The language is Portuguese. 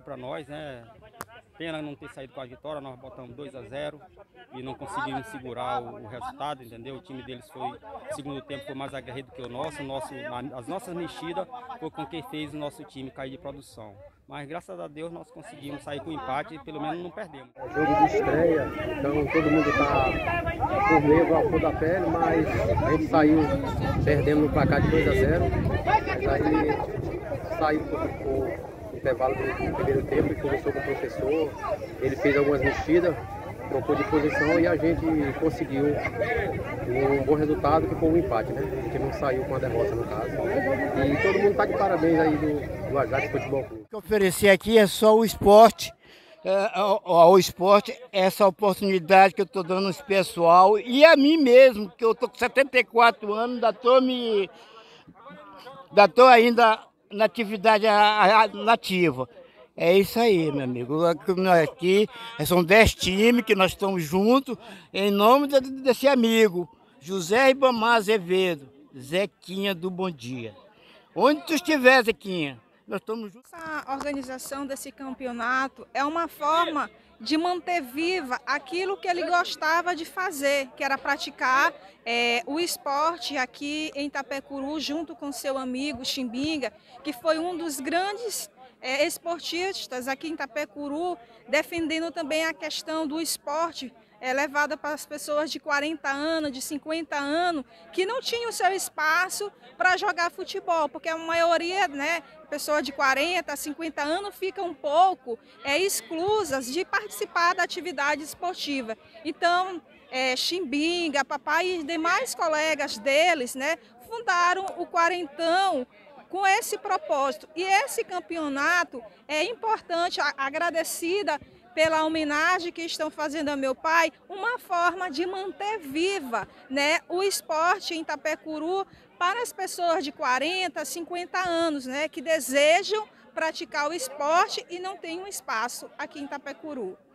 para nós, né? Pena não ter saído com a vitória, nós botamos 2-0 e não conseguimos segurar o resultado, entendeu? O time deles foi, segundo tempo, foi mais aguerrido que o nosso, as nossas mexidas foi com quem fez o nosso time cair de produção. Mas graças a Deus nós conseguimos sair com empate e pelo menos não perdemos. É jogo de estreia, então todo mundo está por meio a flor da pele, mas a gente saiu perdendo no placar de 2-0, mas aí saiu por intervalo do primeiro tempo e conversou com o professor, ele fez algumas mexidas, trocou de posição e a gente conseguiu um bom resultado que foi um empate, né? A gente não saiu com a derrota no caso. E todo mundo está de parabéns aí do Ajax Futebol Clube. O que eu ofereci aqui é só o esporte, ao esporte, essa oportunidade que eu estou dando esse pessoal e a mim mesmo, que eu estou com 74 anos, ainda estou ainda na atividade nativa. É isso aí, meu amigo. Aqui são 10 times que nós estamos juntos, em nome desse amigo, José Ribamar Azevedo, Zequinha do Bom Dia. Onde tu estiver, Zequinha, nós estamos juntos. Essa organização desse campeonato é uma forma de manter viva aquilo que ele gostava de fazer, que era praticar o esporte aqui em Itapecuru, junto com seu amigo Chimbinga, que foi um dos grandes esportistas aqui em Itapecuru, defendendo também a questão do esporte levada para as pessoas de 40 anos, de 50 anos, que não tinham o seu espaço para jogar futebol, porque a maioria, né, pessoas de 40, 50 anos ficam um pouco exclusas de participar da atividade esportiva. Então, Chimbinga, papai e demais colegas deles, né, fundaram o Quarentão com esse propósito. E esse campeonato é importante, agradecida pela homenagem que estão fazendo ao meu pai, uma forma de manter viva, né, o esporte em Itapecuru para as pessoas de 40, 50 anos, né, que desejam praticar o esporte e não têm um espaço aqui em Itapecuru.